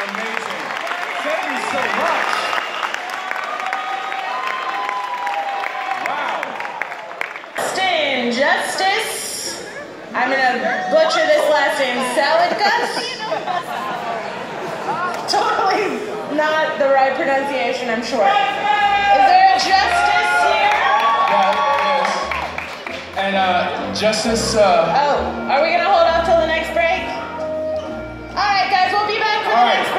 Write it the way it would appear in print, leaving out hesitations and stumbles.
Amazing. Thank you so much. Wow. Justice. I'm gonna butcher this last name. Salad Gus? Totally not the right pronunciation, I'm sure. Is there a Justice here? Yeah, there is. And Justice. Oh, are we gonna hold off till the next break? All right, guys, we'll be back for the next break.